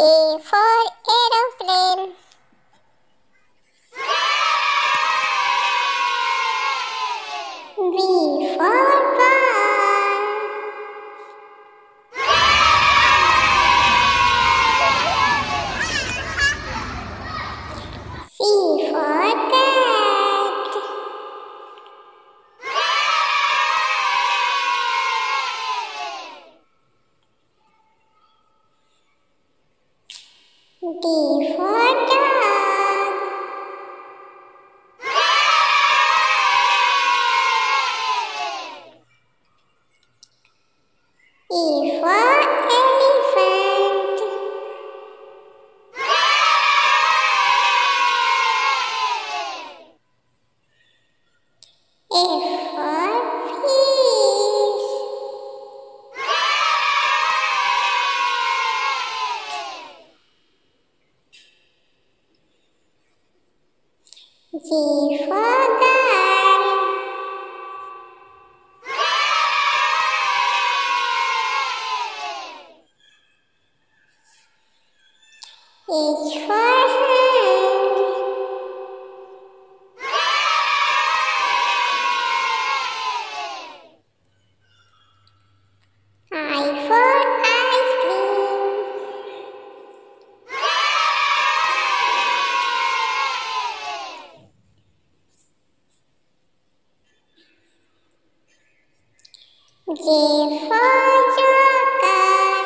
A for aeroplane. B for ball. C for cat. D for dog. E for elephant. F for fish. G for girl. H for hand. I for ice cream. J for joker.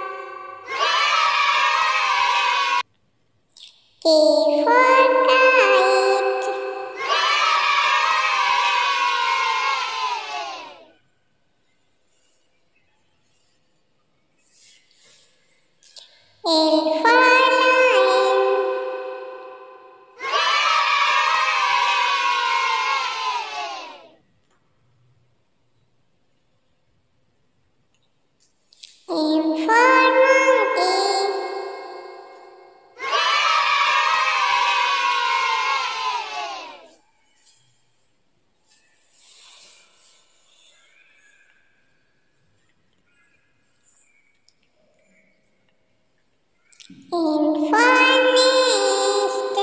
K for kite. L for lion. M for monkey. N for nest.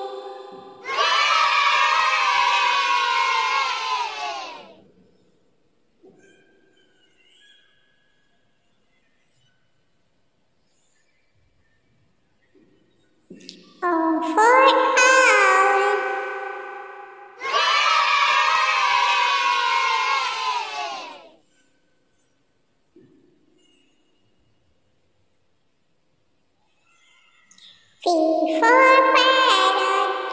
O for owl. P for parrot.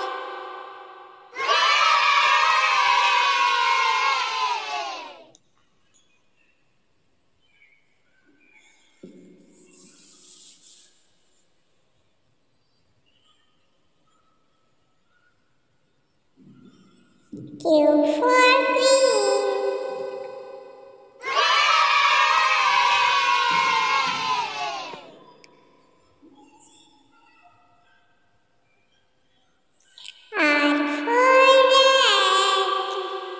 Q for queen. R for rat.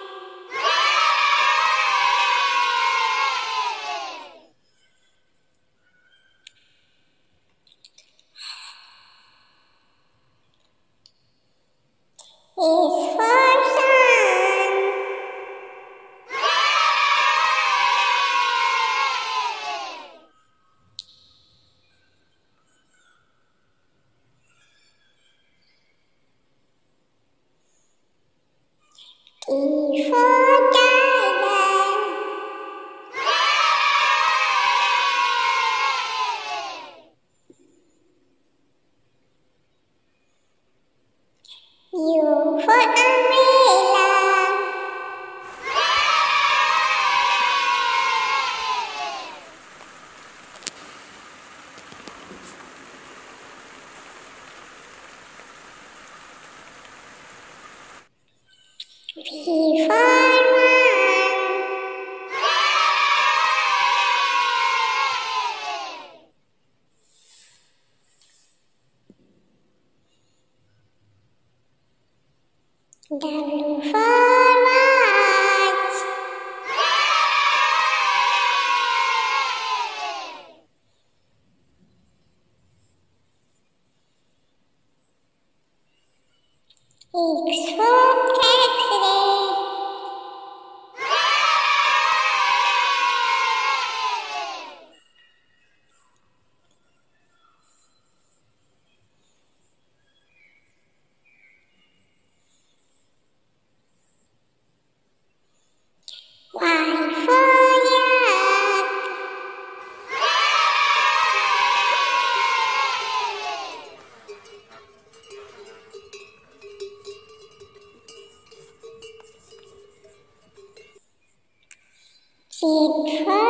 S for sun. T for tiger. U for umbrella. V for van. W for watch. X for X-ray. Y for yak. Z for